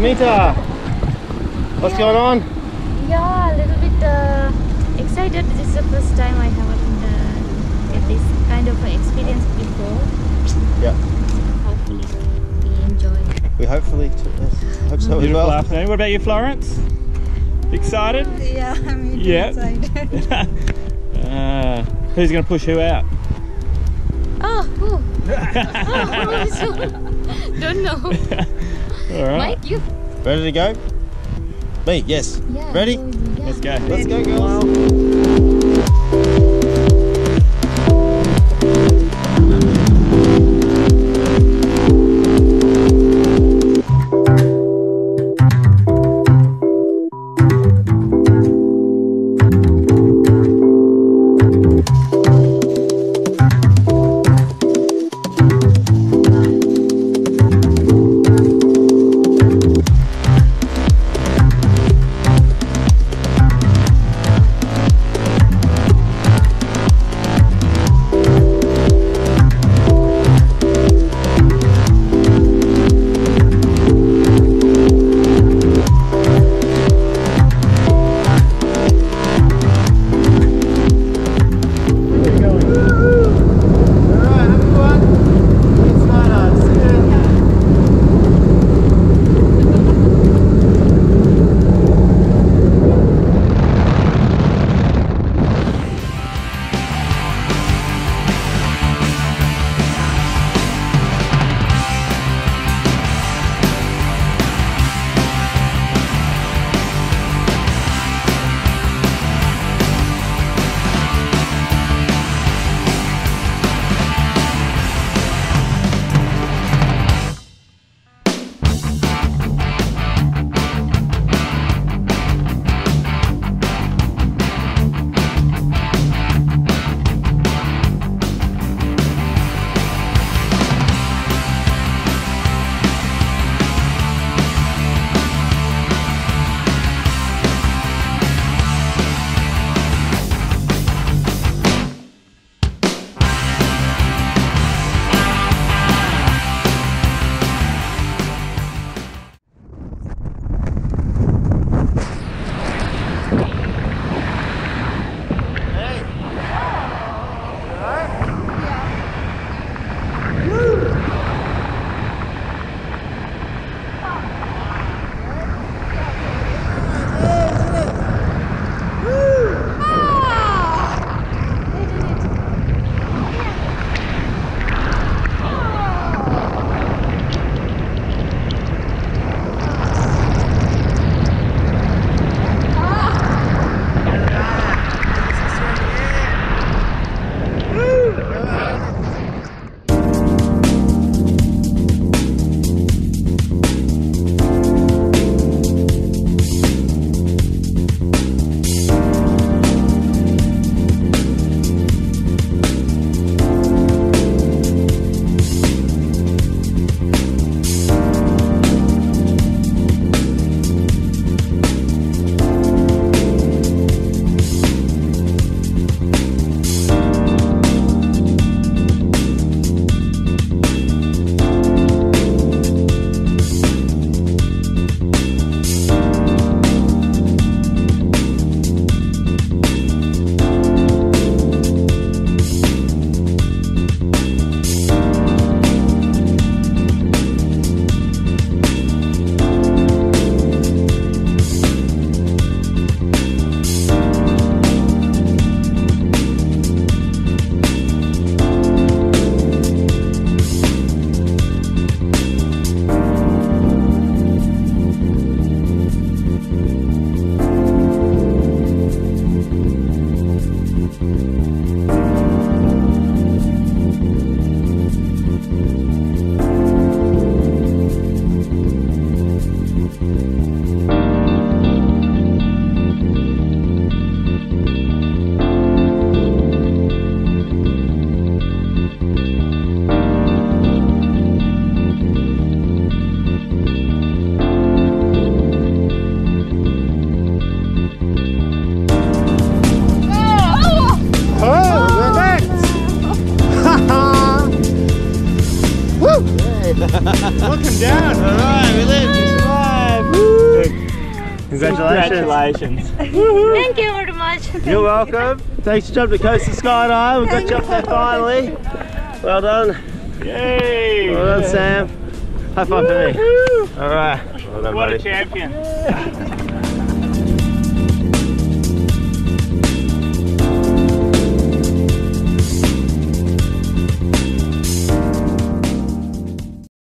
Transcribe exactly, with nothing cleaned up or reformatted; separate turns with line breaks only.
Anita, what's
Yeah.
going on?
Yeah, a little bit uh, excited. This is the first time I haven't uh, get this kind of uh, experience before.
Yeah.
Hopefully we enjoy.
We hopefully t- yes, hope so as
Beautiful
well.
afternoon. What about you, Florence? Excited?
Yeah, I'm
Yeah.
excited.
uh, who's going to push who out?
Oh, who? oh, so, don't know.
All right.
Mike, you?
Ready to go? Me, yes.
Yeah.
Ready?
go, yeah.
Let's go.
Let's go, girls. Congratulations.
Congratulations.
Thank you very much.
You're welcome. Thanks for jumping to Coastal Skydive. We got you up there finally. Well done.
Yay!
Well done, Sam. High five for me. All right. Well done,
What
buddy.
a champion.